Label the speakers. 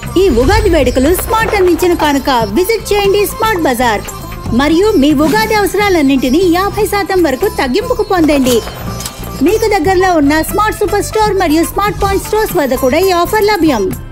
Speaker 1: ఈ ఉగాది వేడుకలు స్మార్ట్ అందించిన కానుక. విజిట్ చేయండి స్మార్ట్ బజార్ మరియు మీ ఉగాది అవసరాలన్నింటినీ 50% వరకు తగ్గింపుకు పొందండి. మీకు దగ్గరలో ఉన్న స్మార్ట్ సూపర్ స్టోర్ మరియు స్మార్ట్ పాయింట్ స్టోర్స్ వద్ద కూడా ఈ ఆఫర్ లభ్యం.